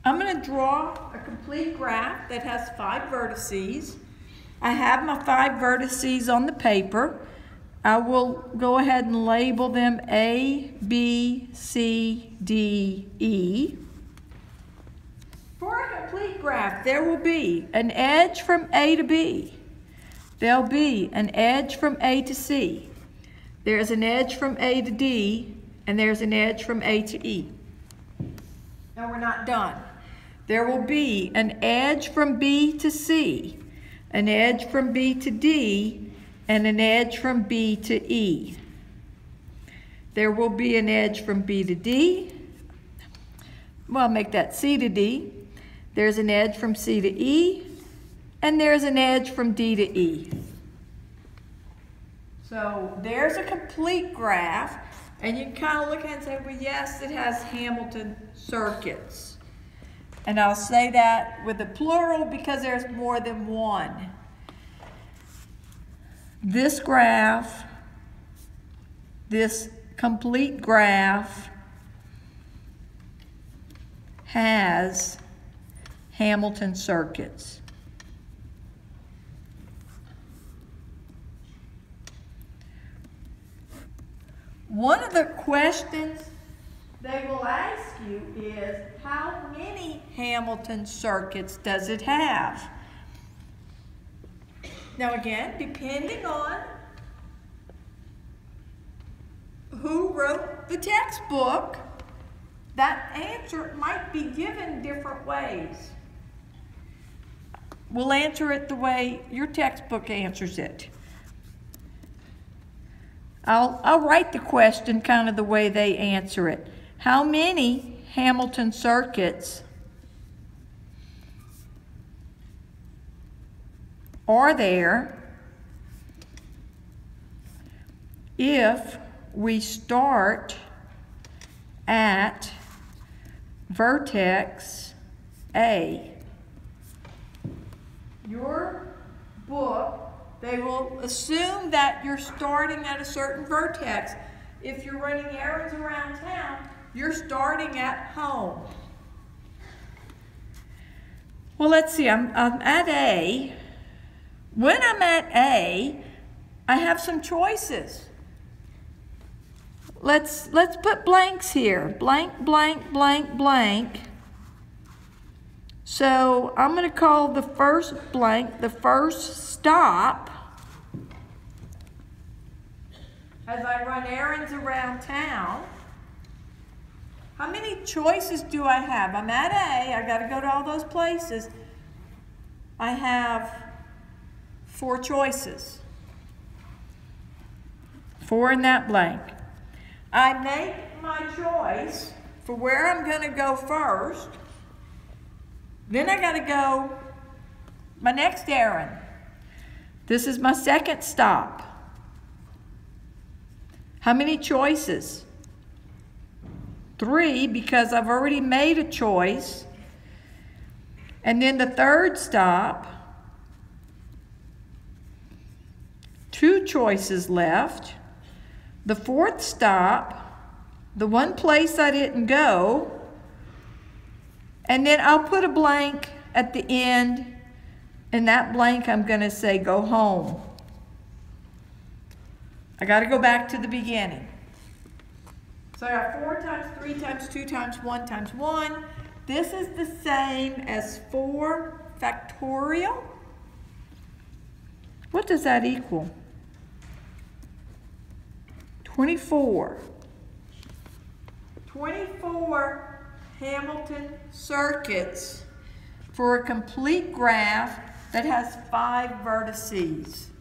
I'm going to draw a complete graph that has 5 vertices. I have my 5 vertices on the paper. I will go ahead and label them A, B, C, D, E. For a complete graph, there will be an edge from A to B. There'll be an edge from A to C. There's an edge from A to D, and there's an edge from A to E. Now we're not done. There will be an edge from B to C, an edge from B to D, and an edge from B to E. There will be an edge from B to D. Well, I'll make that C to D. There's an edge from C to E, and there's an edge from D to E. So there's a complete graph, and you can kind of look at it and say, well, yes, it has Hamilton circuits. And I'll say that with a plural because there's more than one. This graph, this complete graph, has Hamilton circuits. One of the questions they will ask you is, how many Hamilton circuits does it have? Now again, depending on who wrote the textbook, that answer might be given different ways. We'll answer it the way your textbook answers it. I'll write the question kind of the way they answer it. How many Hamilton circuits are there if we start at vertex A? Your book, they will assume that you're starting at a certain vertex. If you're running errands around town, you're starting at home. Well, let's see, I'm at A. When I'm at A, I have some choices. Let's put blanks here. Blank, blank, blank, blank. So I'm going to call the first blank the first stop as I run errands around town. How many choices do I have? I'm at A. I got to go to all those places. I have 4 choices. 4 in that blank. I make my choice for where I'm going to go first. Then I got to go my next errand. This is my second stop. How many choices? 3, because I've already made a choice. And then the third stop, 2 choices left. The fourth stop, the one place I didn't go. And then I'll put a blank at the end, and that blank I'm going to say go home. I got to go back to the beginning. So I got 4 times 3 times 2 times 1 times 1. This is the same as 4 factorial. What does that equal? 24. 24 Hamilton circuits for a complete graph that has 5 vertices.